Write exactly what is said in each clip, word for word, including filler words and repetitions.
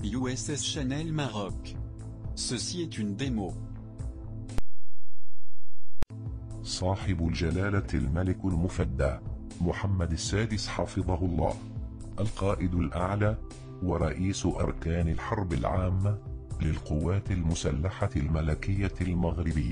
U S S Chanel Maroc. Ceci est une démo. صاحب الجلالة الملك المفدى محمد السادس حفظه الله، القائد الأعلى ورئيس أركان الحرب العامة للقوات المسلحة الملكية المغربية.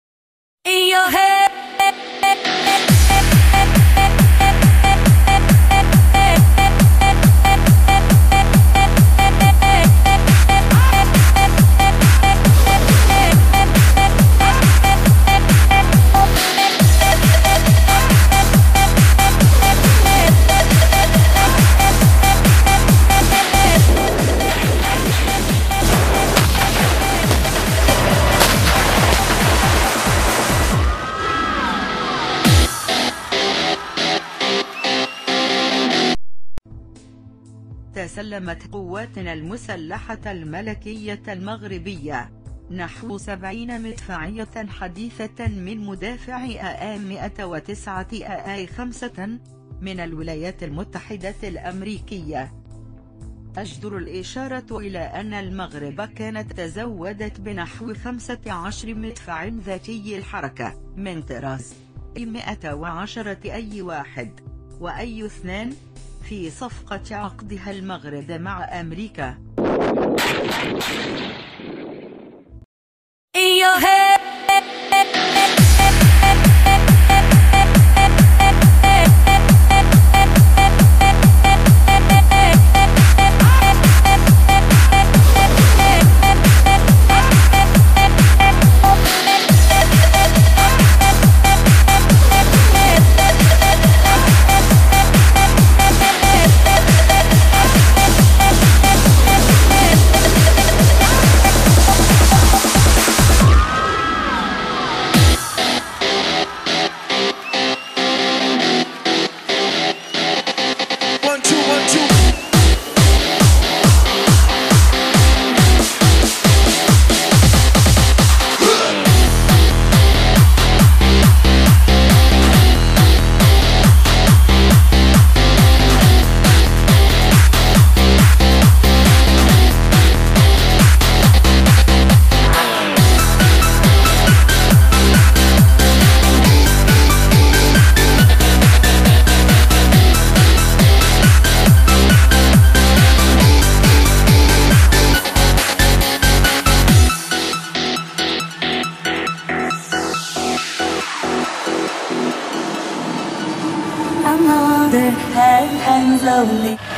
تسلمت قواتنا المسلحة الملكية المغربية نحو سبعين مدفعية حديثة من مدافع آ مئة وتسعة آ خمسة من الولايات المتحدة الأمريكية. أجدر الإشارة إلى أن المغرب كانت تزودت بنحو خمسة عشر مدفع ذاتي الحركة من طراز مئة وعشرة أي واحد وأي اثنان في صفقة عقدها المغرب مع أمريكا. I'm older, head hangs slowly.